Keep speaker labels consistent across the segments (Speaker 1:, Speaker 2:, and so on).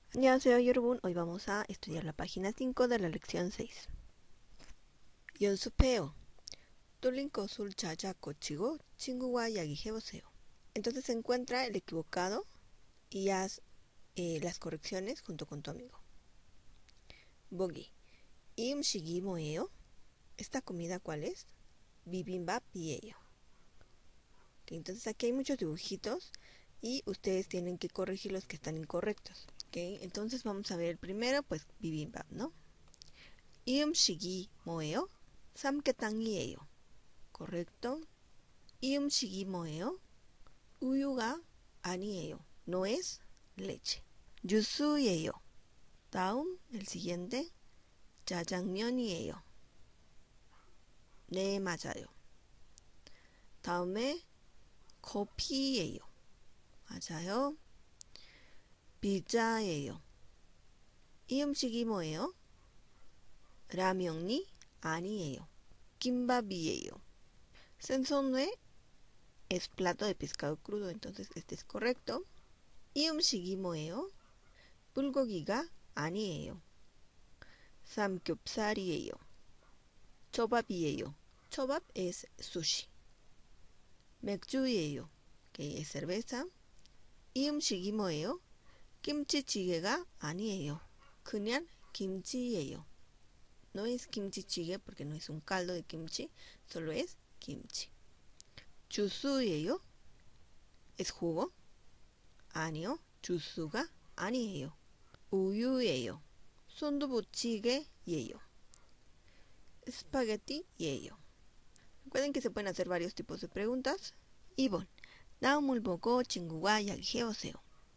Speaker 1: 안녕하세요 여러분, hoy vamos a estudiar la página 5 de la lección 6. 연습해요. 뚫린 것을 찾아 고치고 친구와 이야기해보세요. Entonces encuentra el equivocado y haz las correcciones junto con tu amigo. 보기. 이 음식이 뭐예요? ¿Esta comida cuál es? 비빔밥이에요. Okay, entonces aquí hay muchos dibujitos y ustedes tienen que corregir los que están incorrectos. Okay, entonces vamos a ver el primero, pues bibimbap, ¿no? 이 음식이 뭐예요? 삼계탕이에요. Correcto. 이 음식이 뭐예요? 우유가 아니에요. No es leche. 주스예요. 다음, el siguiente. 짜장면이에요. 네, 맞아요. 다음에 커피예요. 맞아요. 피자예요. 이 음식이 뭐예요? 라면이 아니에요. 김밥이에요. Sensonue es plato de pescado crudo, entonces este es correcto. 이 음식이 뭐예요? 불고기가 아니에요. 삼겹살이에요. 초밥이에요. 초밥 es sushi. 맥주예요. que es cerveza. 이 음식이 뭐예요? 김치찌개가 아니에요. 그냥 김치예요. No es kimchi porque no es un caldo de kimchi, solo es kimchi. 주스예요? ¿Es jugo? 아니요, 주스가 아니에요. 우유예요. 순두부찌개예요. espagueti예요. Recuerden que se pueden hacer varios tipos de preguntas. 2번. 다음을 보고 친구와 이야기해보세요.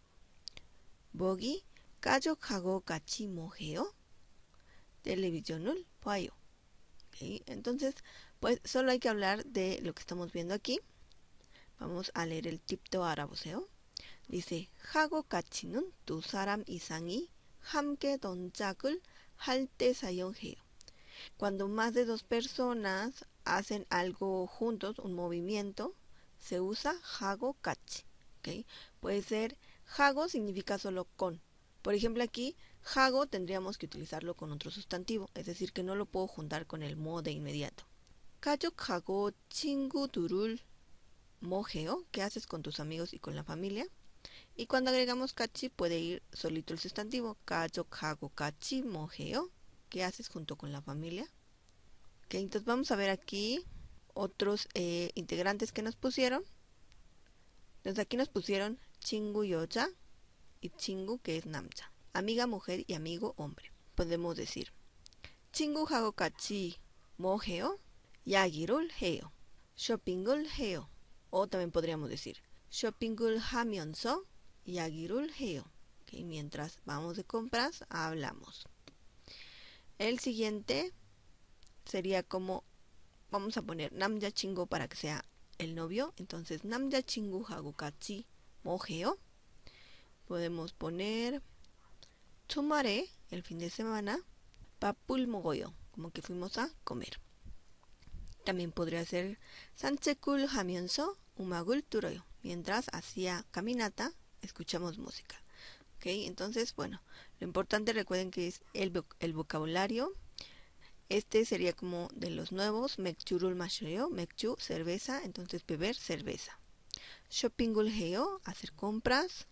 Speaker 1: 보기. 가족하고 같이 뭐 해요? Television을 봐요. Okay, entonces, pues solo hay que hablar de lo que estamos viendo aquí. Vamos a leer el tip도 알아보세요. Dice, 하고 같이는 두 사람 이상이 함께 동작을 할 때 사용해요. Cuando más de dos personas hacen algo juntos, un movimiento, se usa 하고 같이. Okay? Puede ser, 하고 significa solo con. Por ejemplo aquí, 하고 tendríamos que utilizarlo con otro sustantivo, es decir, que no lo puedo juntar con el mo de inmediato. 가족하고 친구들을 뭐 해요? ¿Qué haces con tus amigos y con la familia? Y cuando agregamos 같이 puede ir solito el sustantivo. 가족하고 같이 뭐 해요? ¿Qué haces junto con la familia? Okay, entonces vamos a ver aquí otros integrantes que nos pusieron. Entonces aquí nos pusieron 친구 여자 y 친구 que es 남자. Amiga mujer y amigo hombre. Podemos decir 친구하고 같이 뭐 해요? 이야기를 해요. 쇼핑을 해요. O también podríamos decir 쇼핑을 하면서 이야기를 해요. Okay, mientras vamos de compras hablamos. El siguiente sería como, vamos a poner 남자친구 para que sea el novio. Entonces 남자친구하고 같이 뭐 해요? Podemos poner 주말에, el fin de semana, 밥을 먹어요, como que fuimos a comer. También podría ser 산책을 하면서 음악을 들어요. Mientras hacía caminata, escuchamos música. Okay, entonces, bueno, lo importante recuerden que es el vocabulario. Este sería como de los nuevos. 맥주를 마셔요. 맥주, cerveza. Entonces, beber cerveza. 쇼핑을 해요. Hacer compras.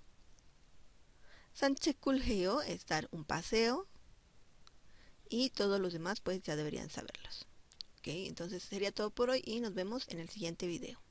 Speaker 1: 산책을 해요. Es dar un paseo. Y todos los demás, pues ya deberían saberlos. Ok, entonces sería todo por hoy y nos vemos en el siguiente video.